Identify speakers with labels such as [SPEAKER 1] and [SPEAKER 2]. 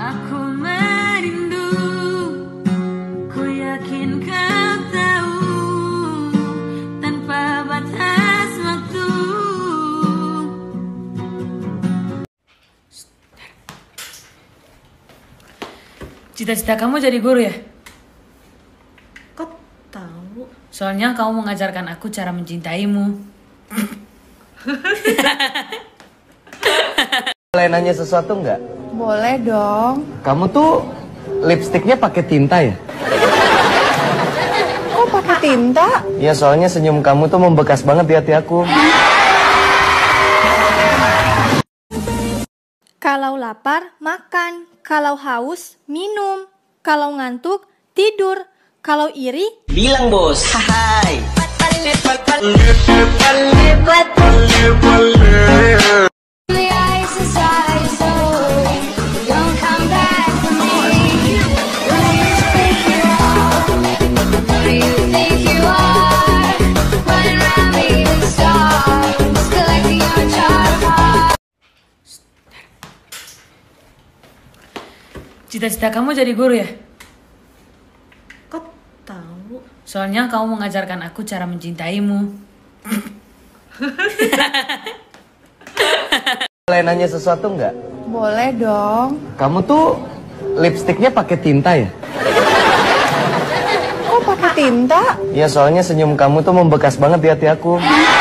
[SPEAKER 1] Aku merindu, ku yakin kau tahu, tanpa batas waktu. Cita-cita kamu jadi guru ya?
[SPEAKER 2] Kok tahu?
[SPEAKER 1] Soalnya kamu mengajarkan aku cara mencintaimu.
[SPEAKER 3] Boleh nanya sesuatu nggak?
[SPEAKER 4] Boleh dong.
[SPEAKER 3] Kamu tuh lipstiknya pakai tinta ya?
[SPEAKER 4] Kok pakai tinta?
[SPEAKER 3] Ya soalnya senyum kamu tuh membekas banget di hati aku.
[SPEAKER 4] Kalau lapar, makan. Kalau haus, minum. Kalau ngantuk, tidur. Kalau iri,
[SPEAKER 5] bilang bos. Hai.
[SPEAKER 1] Cita-cita kamu jadi guru ya?
[SPEAKER 2] Kok tahu?
[SPEAKER 1] Soalnya kamu mengajarkan aku cara mencintaimu.
[SPEAKER 3] Boleh nanya sesuatu nggak?
[SPEAKER 4] boleh dong.
[SPEAKER 3] Kamu tuh lipstiknya pakai tinta ya?
[SPEAKER 4] Kok pakai tinta?
[SPEAKER 3] Ya soalnya senyum kamu tuh membekas banget di hati aku.